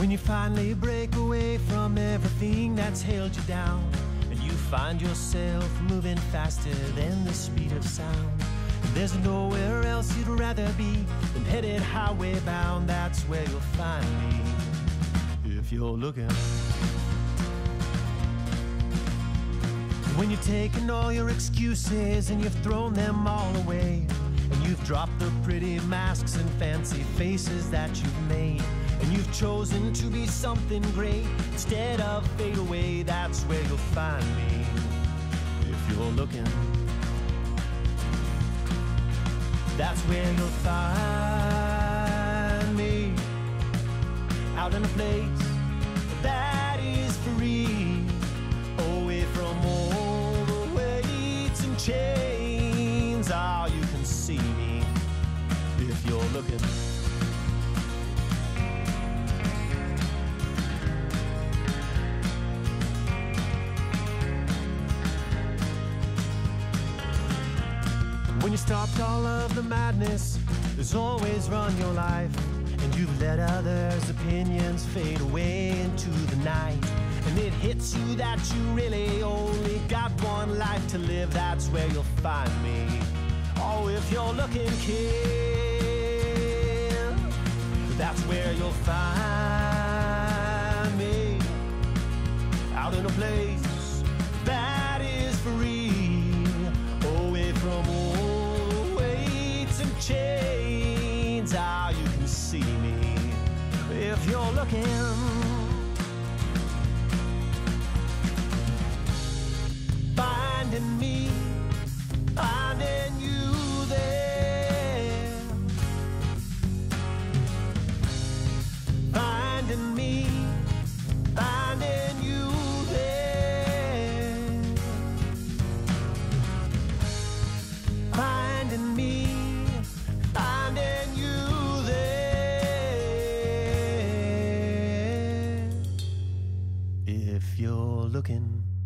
When you finally break away from everything that's held you down, and you find yourself moving faster than the speed of sound, and there's nowhere else you'd rather be than headed highway bound, that's where you'll find me, if you're looking. When you've taken all your excuses and you've thrown them all away, and you've dropped the pretty masks and fancy faces that you've made, and you've chosen to be something great instead of fade away, that's where you'll find me, if you're looking. That's where you'll find me, out in a place that is free, away from all the weights and chains. Oh, you can see me if you're looking. When you stopped all of the madness that's always run your life, and you've let others' opinions fade away into the night, and it hits you that you really only got one life to live, that's where you'll find me. Oh, if you're looking, kid, that's where you'll find me, out in a place that is free, away from all the weights and chains. Ah, you can see me if you're looking. Finding me, finding you there. Finding me, finding you there. Finding me, finding you there. If you're looking.